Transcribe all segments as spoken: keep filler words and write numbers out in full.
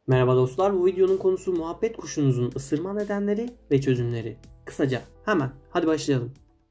Merhaba dostlar, bu videonun konusu muhabbet kuşunuzun ısırma nedenleri ve çözümleri. Kısaca hemen hadi başlayalım.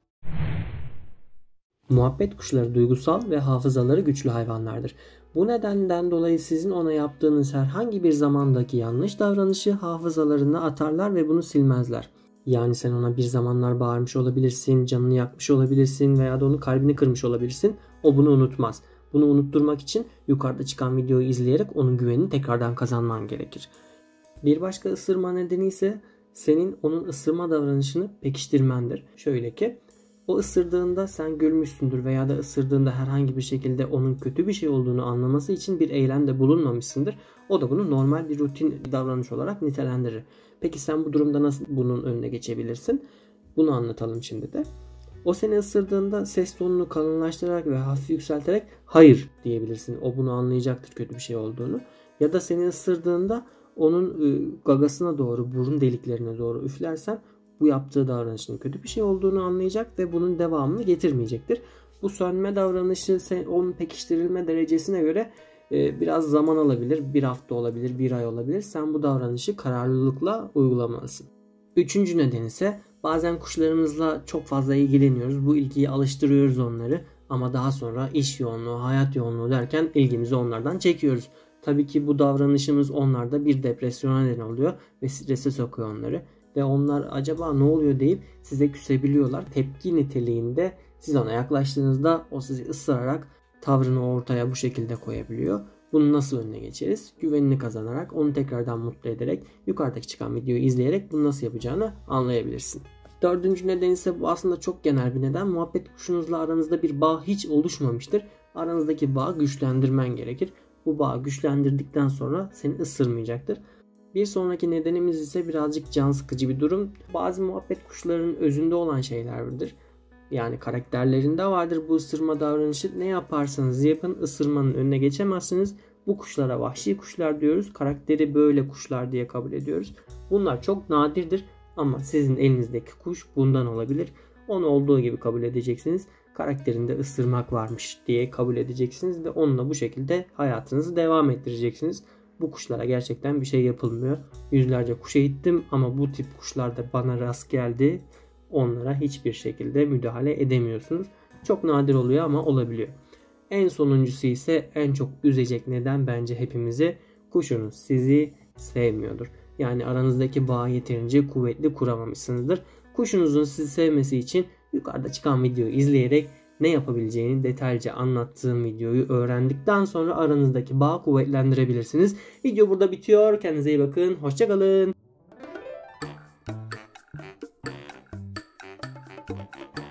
Muhabbet kuşları duygusal ve hafızaları güçlü hayvanlardır. Bu nedenden dolayı sizin ona yaptığınız herhangi bir zamandaki yanlış davranışı hafızalarına atarlar ve bunu silmezler. Yani sen ona bir zamanlar bağırmış olabilirsin, canını yakmış olabilirsin veya da onun kalbini kırmış olabilirsin. O bunu unutmaz. Bunu unutturmak için yukarıda çıkan videoyu izleyerek onun güvenini tekrardan kazanman gerekir. Bir başka ısırma nedeni ise senin onun ısırma davranışını pekiştirmendir. Şöyle ki o ısırdığında sen gülmüşsündür veya da ısırdığında herhangi bir şekilde onun kötü bir şey olduğunu anlaması için bir eylemde bulunmamışsındır. O da bunu normal bir rutin davranış olarak nitelendirir. Peki sen bu durumda nasıl bunun önüne geçebilirsin? Bunu anlatalım şimdi de. O seni ısırdığında ses tonunu kalınlaştırarak ve hafif yükselterek hayır diyebilirsin. O bunu anlayacaktır kötü bir şey olduğunu. Ya da seni ısırdığında onun gagasına doğru, burun deliklerine doğru üflersen bu yaptığı davranışın kötü bir şey olduğunu anlayacak ve bunun devamını getirmeyecektir. Bu sönme davranışı onun pekiştirilme derecesine göre biraz zaman alabilir. Bir hafta olabilir, bir ay olabilir. Sen bu davranışı kararlılıkla uygulamalısın. Üçüncü neden ise bazen kuşlarımızla çok fazla ilgileniyoruz. Bu ilgiyi alıştırıyoruz onları. Ama daha sonra iş yoğunluğu, hayat yoğunluğu derken ilgimizi onlardan çekiyoruz. Tabii ki bu davranışımız onlarda bir depresyona neden oluyor ve strese sokuyor onları. Ve onlar acaba ne oluyor deyip size küsebiliyorlar. Tepki niteliğinde siz ona yaklaştığınızda o sizi ısırarak tavrını ortaya bu şekilde koyabiliyor. Bunu nasıl önüne geçeriz? Güvenini kazanarak, onu tekrardan mutlu ederek, yukarıdaki çıkan videoyu izleyerek bunu nasıl yapacağını anlayabilirsin. Dördüncü neden ise bu aslında çok genel bir neden. Muhabbet kuşunuzla aranızda bir bağ hiç oluşmamıştır. Aranızdaki bağı güçlendirmen gerekir. Bu bağı güçlendirdikten sonra seni ısırmayacaktır. Bir sonraki nedenimiz ise birazcık can sıkıcı bir durum. Bazı muhabbet kuşlarının özünde olan şeylerdir. Yani karakterlerinde vardır bu ısırma davranışı. Ne yaparsanız yapın ısırmanın önüne geçemezsiniz. Bu kuşlara vahşi kuşlar diyoruz. Karakteri böyle kuşlar diye kabul ediyoruz. Bunlar çok nadirdir ama sizin elinizdeki kuş bundan olabilir. Onu olduğu gibi kabul edeceksiniz. Karakterinde ısırmak varmış diye kabul edeceksiniz ve onunla bu şekilde hayatınızı devam ettireceksiniz. Bu kuşlara gerçekten bir şey yapılmıyor. Yüzlerce kuş eğittim ama bu tip kuşlar da bana rast geldi. Onlara hiçbir şekilde müdahale edemiyorsunuz. Çok nadir oluyor ama olabiliyor. En sonuncusu ise en çok üzecek neden bence hepimizi, kuşunuz sizi sevmiyordur. Yani aranızdaki bağı yeterince kuvvetli kuramamışsınızdır. Kuşunuzun sizi sevmesi için yukarıda çıkan videoyu izleyerek ne yapabileceğini detaylıca anlattığım videoyu öğrendikten sonra aranızdaki bağı kuvvetlendirebilirsiniz. Video burada bitiyor. Kendinize iyi bakın. Hoşça kalın.